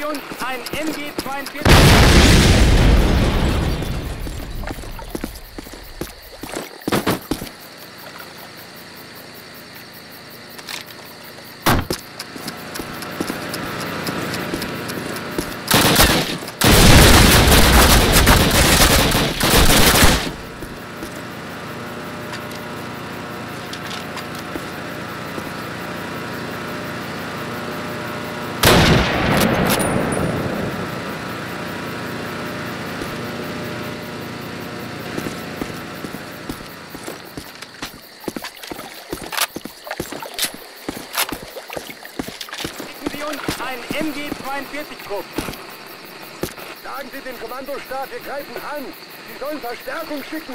uns ein MG-42. Ein MG-42-Trupp. Sagen Sie dem Kommandostab, wir greifen an. Sie sollen Verstärkung schicken.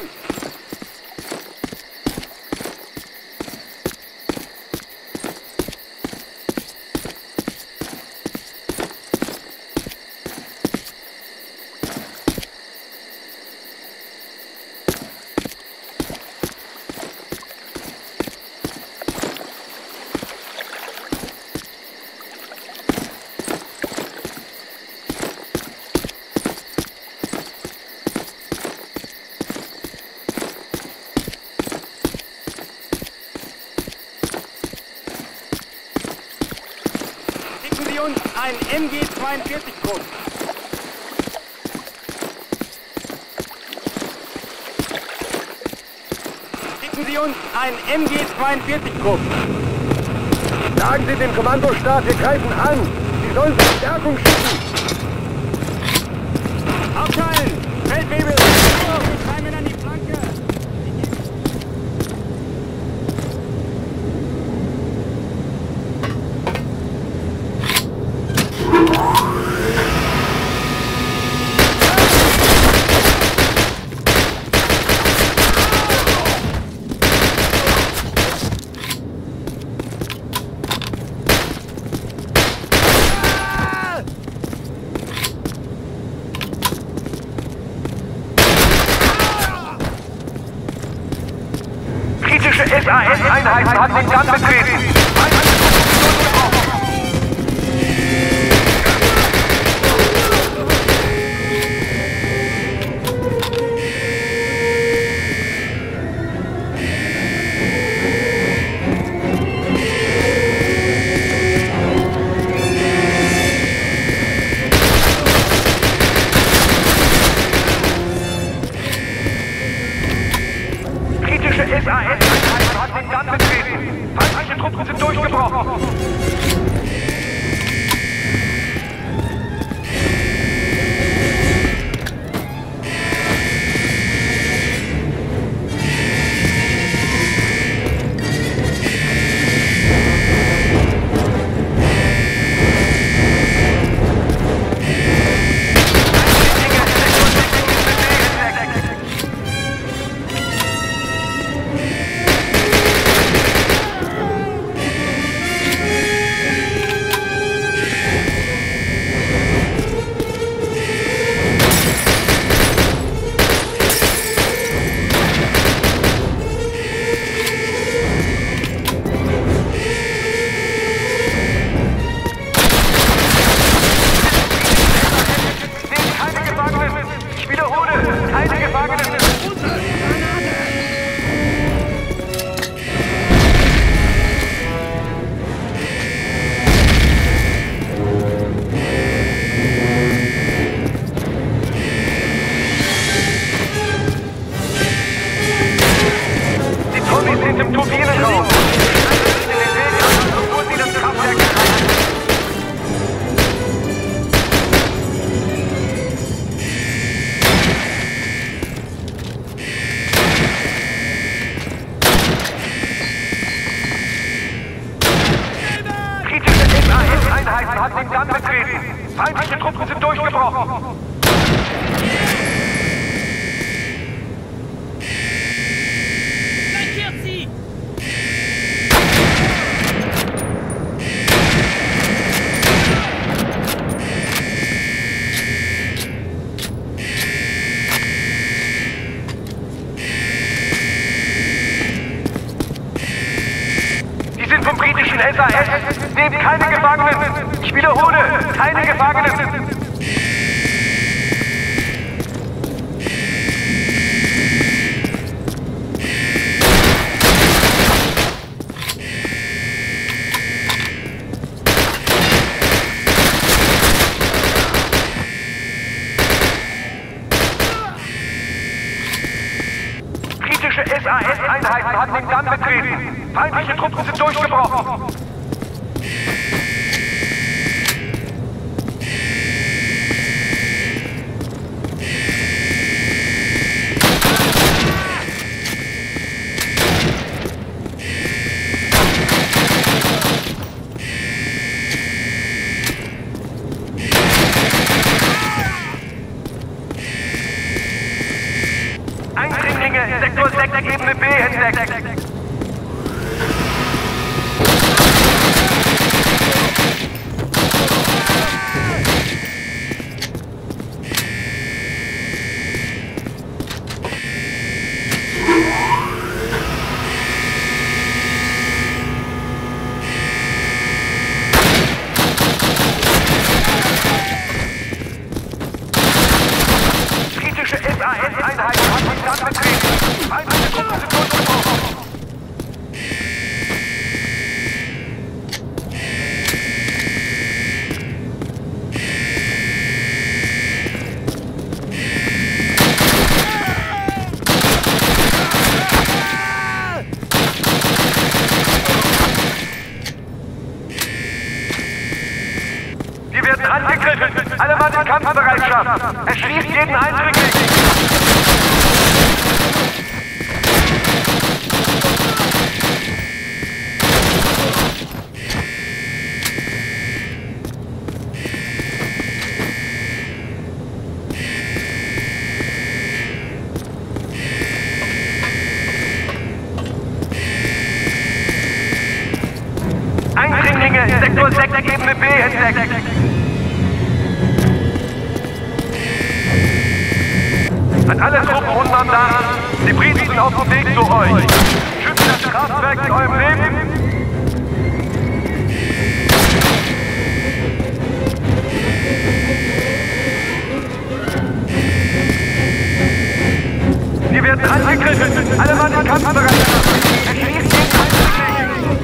Uns ein MG-42-Trupp. Schicken Sie uns ein MG-42-Trupp. Sagen Sie dem Kommandostab, wir greifen an. Sie sollen Verstärkung schicken. Aufteilen! Feldwebel! Wir treiben an die Flanke! SAS-Einheiten hat den Damm betreten. SAS-Einheiten hat den Damm betreten. Feindliche Truppen sind durchgebrochen. Hat den Damm betreten. Feindliche Truppen sind durchgebrochen. Flankiert sie! Die sind vom britischen SAS! Nehmt keine Gefangenen! Ich wiederhole, keine Gefangenen! Britische SAS-Einheiten haben den Damm betreten. Feindliche Truppen sind durchgebrochen. Eindringlinge, Sektor 6, Ebene B entdeckt. Britische SAS-Einheiten haben den Damm betreten. Feindliche Truppen sind durchgebrochen. Wir werden angegriffen. Alle Mann in Kampfbereitschaft. Erschießt jeden Eindringling. Eindringlinge, Sektor 6, Ebene B entdeckt. An alle Truppen und Mandaten, die Briten sind auf dem Weg zu euch. Schützt das Kraftwerk in eurem Leben. Wir werden angegriffen. Alle Mann in Kampfbereitschaft. Erschießt jeden Eindringling.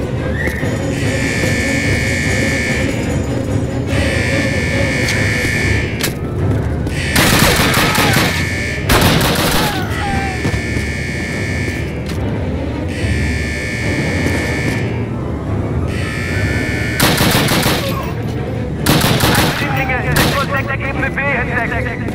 Ebene B entdeckt.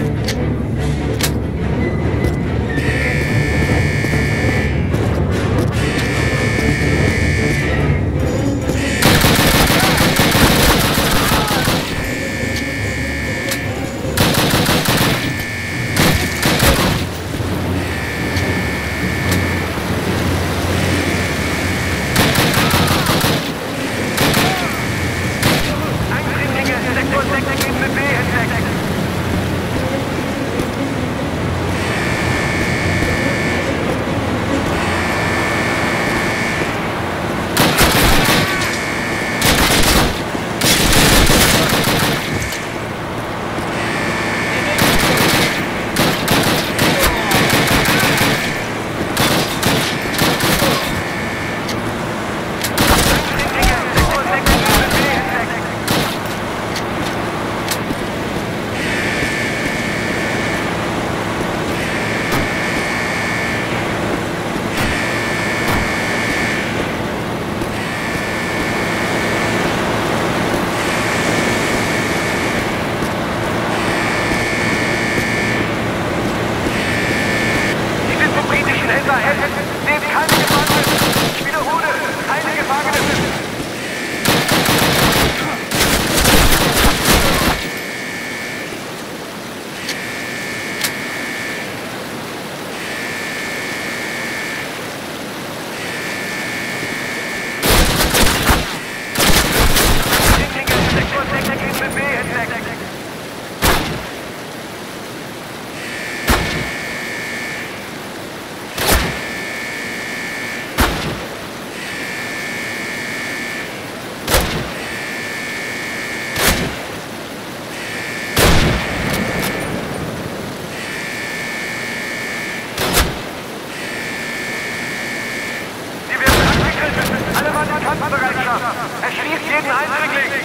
Kampfbereitschaft. Erschießt jeden Eindringling.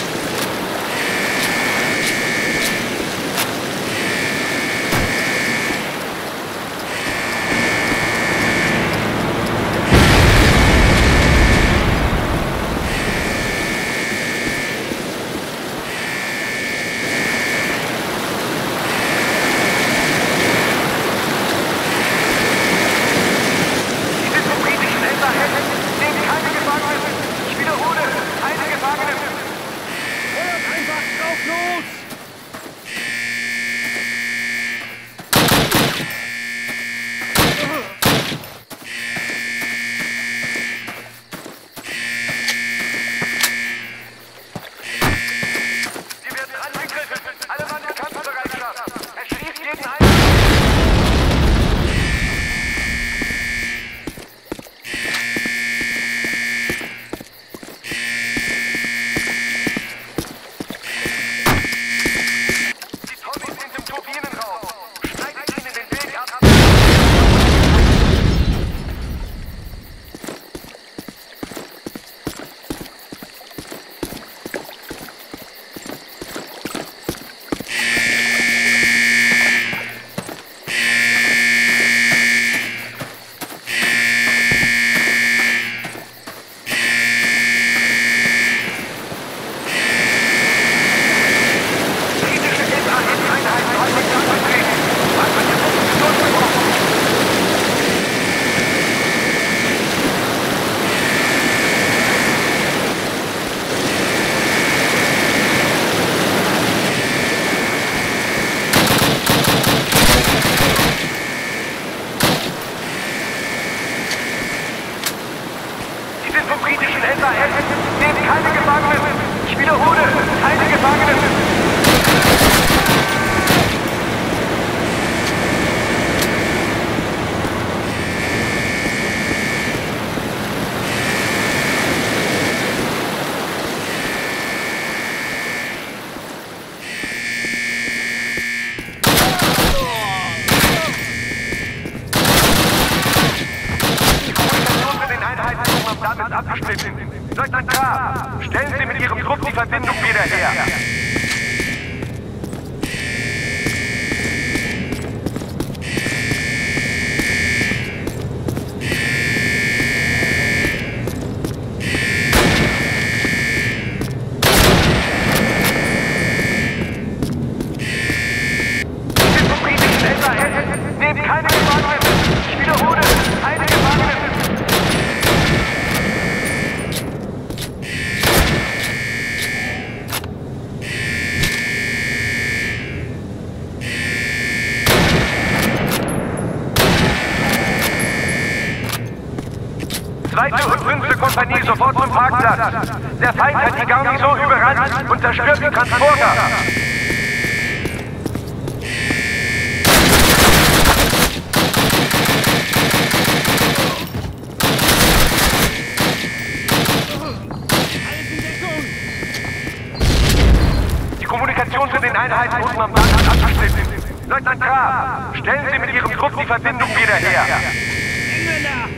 Leutnant K., stellen Sie mit Ihrem Trupp die Verbindung wieder her. Nehmt keine Gefangenen! Ich wiederhole, keine Gefangenen! Zweite und 5. Kompanie sofort zum Parkplatz. Der Feind hat die Garnison überrannt und zerstört die Transporter. Die Kommunikation zu den Einheiten unten am Dach ist abgeschnitten. Leutnant K., stellen Sie mit Ihrem Trupp die Verbindung wieder her. Engländer!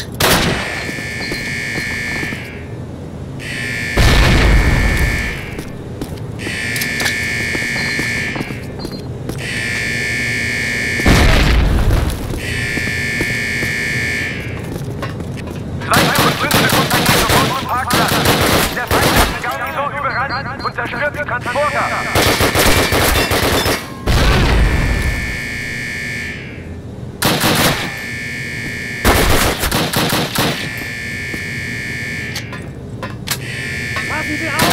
Und zerstört die Transporter! Passen Sie auf!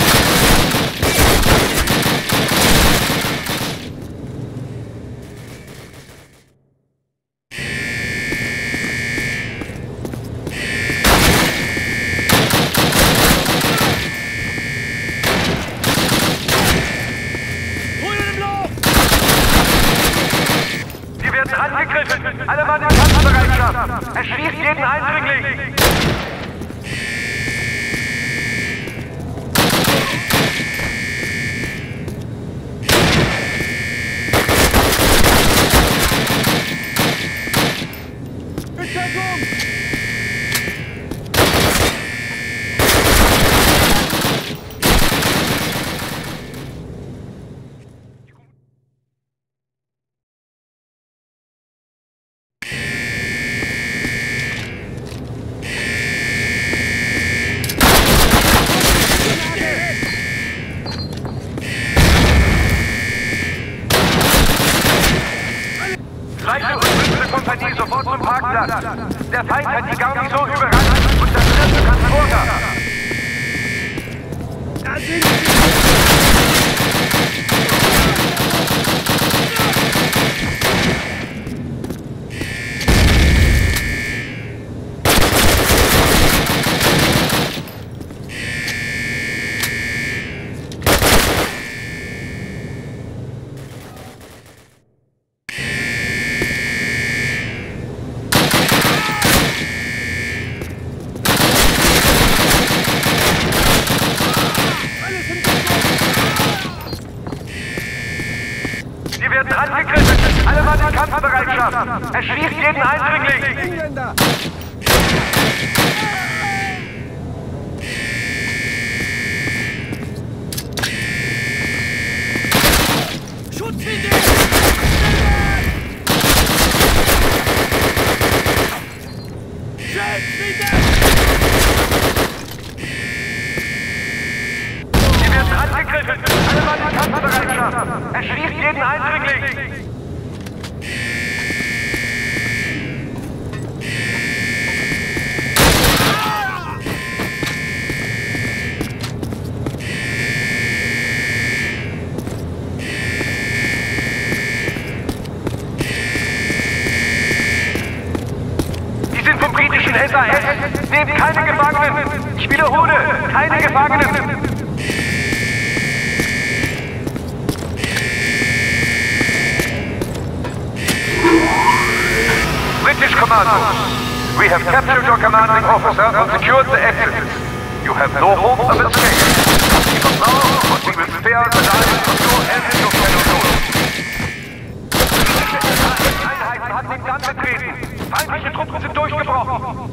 Angegriffen! Alle Mann in Kampfbereitschaft! Erschießt jeden Eindringling! Parkplatz. Der Feind hat die Garnison überrannt und zerstört den Transporter. Da sind sie! Sie werden angegriffen! Alle Mann in Kampfbereitschaft! Erschießt jeden Eindringling! Engländer! Schutzidee! Sie werden angegriffen! Alle Mann in Kampfbereitschaft! Erschießt jeden Eindringling! Sie sind vom britischen SAS! Nehmt keine Gefangenen! Ich wiederhole, keine Gefangenen! British Commando, we have captured your commanding officer and secured the exit. You have no hope of escape. Keep us now, but we will spare the lives of your and your fellow soldiers. Britische Einheiten haben den Land betreten. Feindliche Truppen sind durchgebrochen.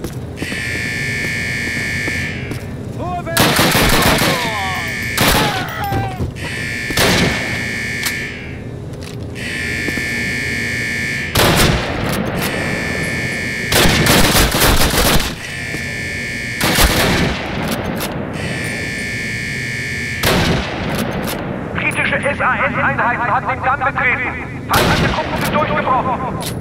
SAS-Einheiten haben den Damm betreten. Feindliche Truppen sind durchgebrochen.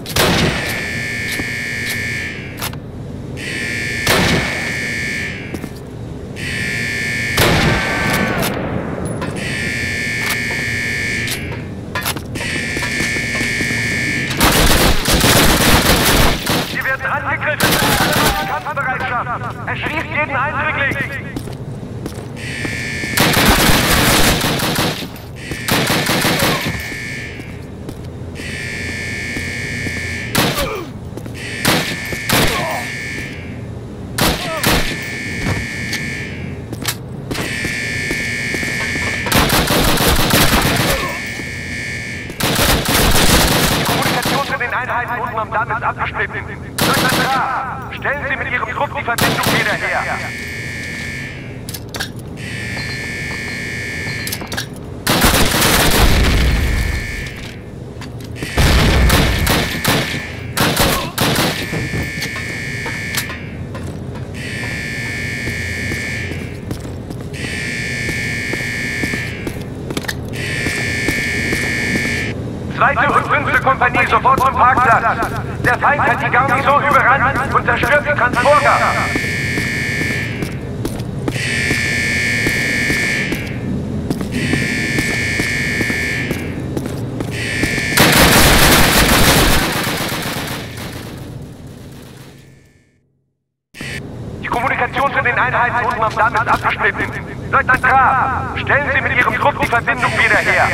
Sie werden angegriffen. Alle Kampfbereitschaft. Erschießt jeden Eindringling. Einheiten unten am Damm ist abgeschnitten. Leutnant Graf, stellen Sie mit Ihrem Trupp die Verbindung wieder her. Zweite und 5. Kompanie sofort zum Parkplatz. Der Feind hat die Garnison überrannt und zerstört die Transporter. Die Kommunikation zu den Einheiten unten am Damm ist abgeschnitten. Leutnant Graf, stellen Sie mit Ihrem Trupp die Verbindung wieder her.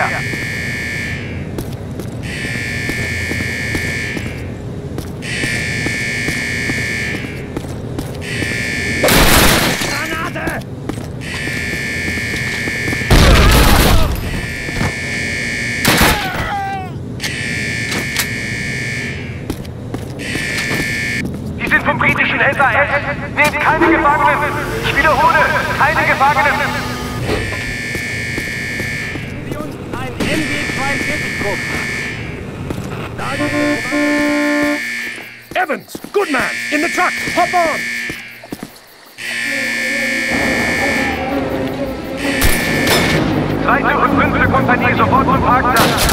Vom britischen SAS. Nehmt keine Gefangenen. Ich wiederhole, keine Gefangenen. Sie uns ein MG-42-Trupp. Evans, good man, in the truck, hop on. Zweite und 5. Kompanie sofort zum Parkplatz.